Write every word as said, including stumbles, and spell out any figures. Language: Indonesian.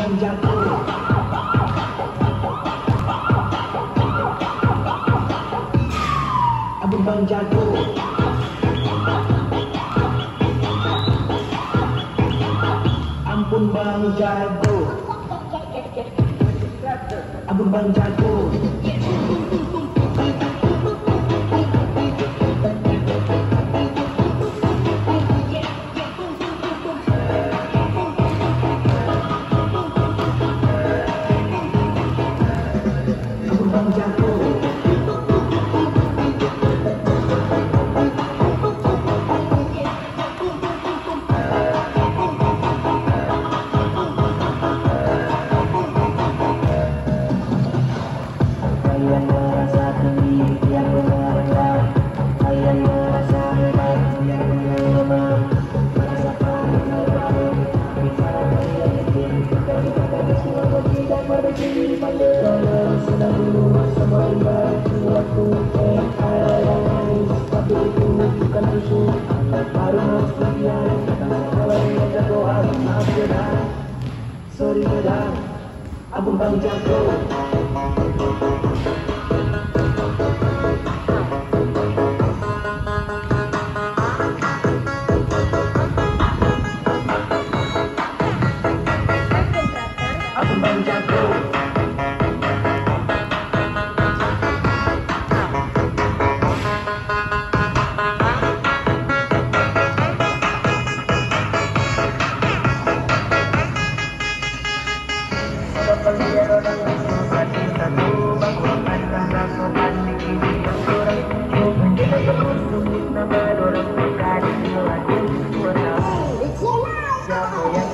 Bang Jago. Abang Bang Jago. Ampun Bang Jago. Abang Bang Jago. Kalian merasa tinggi, yang rendah. Kalian merasa hebat, yang lemah. Merasakan terbaik, bicara kalian yakin. Daripada semua tidak berdiri pada dalam senang dulu semua ibarat suatu eh ada yang nangis, tapi itu bukan musuh. Baru harus berdiam, kalau yang jago harus maaf gedang. Sorry gedang, Abang Bang Jago. Abang Bang Jago. Siapa yang